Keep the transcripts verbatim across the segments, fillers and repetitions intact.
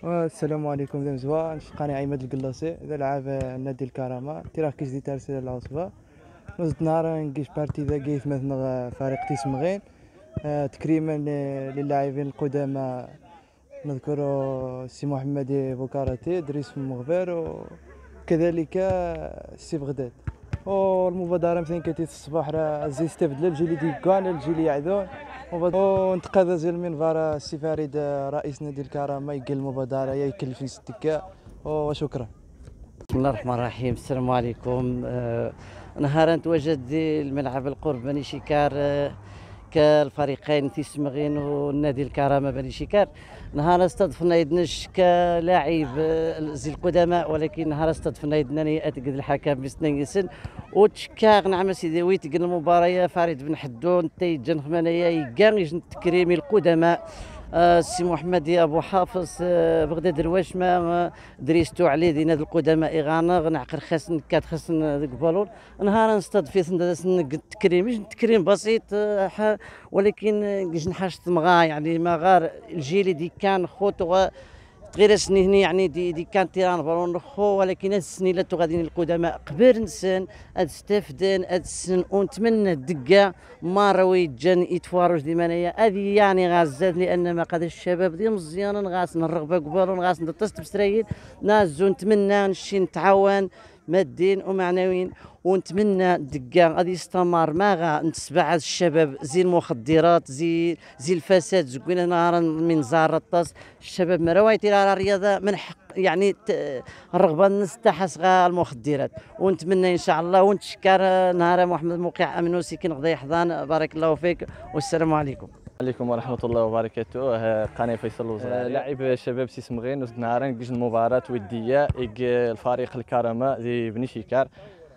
السلام عليكم ذا مزوا نشقاني عماد القلاصي ذا لعاب نادي الكرامة تيراه كيس دي تارسيل العصبة نزد نهار نقيش بارتي ذا قيث مثلا فريق تيسمغين آه، تكريما ل- للاعبين القدامى نذكر سي محمد بوكاراتي دريس مغبر وكذلك سي بغداد. والمبادرة مثلا كانت الصباح راه زي استفد للجيل دي كان الجيل يعذون ونتقاذى زي المنبر السي فريد رئيس نادي الكرامة يقل المبادرة يكلف السكة وشكرا. بسم الله الرحمن الرحيم. السلام عليكم. آه نهارا تواجد الملعب القرب بني شكار، آه كالفريقين تيسمغين والنادي الكرامه بني شكار. نهار استضفنا يدنش كلاعب آه زي القدماء، ولكن نهار استضفنا يدنا اتقد الحكم بسنين سن وتشكاغ نعم سيدي ويت قل المباراه فريد بن حدون تيجن خمانيا يقان يجن تكريمي القدماء. آه سي محمد ابو حافظ، آه بغداد الواشمه، آه دريستو عليه دي نادي القدماء غانا نعقر خاصن كات خاصن قبالون نهار نصطاد في سند تكريم مش تكريم بسيط، آه ولكن كيش نحاشت مغا يعني ما غار الجيل دي كان خوتو غير سني هني يعني دي دي كانت تيران بالون خو، ولكن هاد السنيلات غاديين القدماء قبر نسان هاد استفدان هاد السن ونتمنى الدقه ما روي جان يتفارج دي منايا هذه يعني غازات، لان ما قاد الشباب دي مزيان غاس الرغبه قبالون غاس نتصل بسرايل نازو نتمنى نشي نتعاون مادين ومعنويين، ونتمنى دقه غادي يستمر ما غا نتبع الشباب زي المخدرات زي زي الفساد زكونا نهارا من زار الطاس الشباب ما روايتي على الرياضه من حق يعني الرغبه نستحس غا المخدرات. ونتمنى ان شاء الله ونتشكر نهار محمد موقع امنوسي كي نقضي حضان بارك الله فيك والسلام عليكم. عليكم ورحمة الله وبركاته. قناة فيصل وزغاري لاعب شباب سيسمغين وزد نهارا كيش المباراة ودية إيك الفريق الكرامة زي بني شكار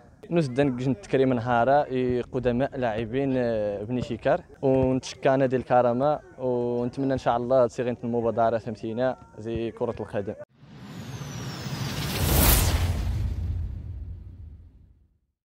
نزد نكيش تكريم نهارا قدماء لاعبين بني شكار ونتشكى نادي الكرامة ونتمنى ان شاء الله تصيغين المبادرة فهمتينا زي كرة القدم.